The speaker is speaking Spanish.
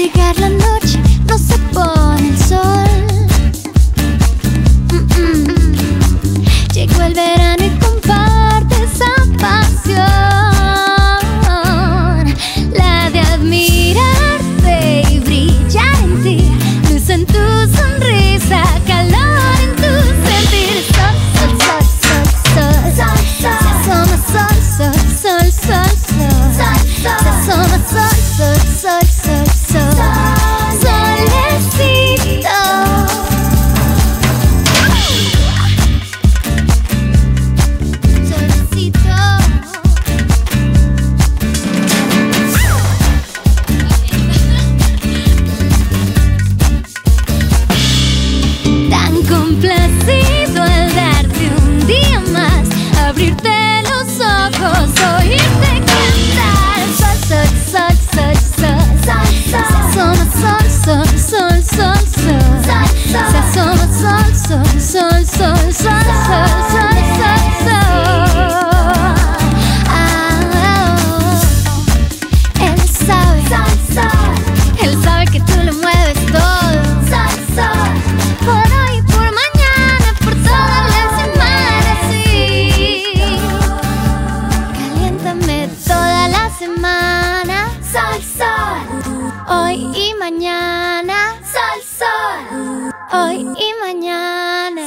llegar la noche no se pone el sol. Llegó el verano y comparte esa pasión, la de admirarte y brillar en ti, luz en tu sonrisa, calor en tu sentir. Sol, sol, sol, sol, sol, sol, se asoma sol, sol, sol, sol, sol, se asoma sol, sol, sol, sol, sol, solecito. Tan complacido al darte un día más, abrirte los ojos, oírte cantar. Sol, sol, sol, sol, sol, sol, se asoma sol, sol, sol, sol, sol, se asoma sol, sol, sol, sol, sol, sol, sol, sol, sol. Él sabe que tú lo mueves todo. Por hoy y por mañana, por toda la semana, sí. Caliéntame toda la semana. Sol, sol. Hoy y mañana. Sol, sol. Hoy y mañana.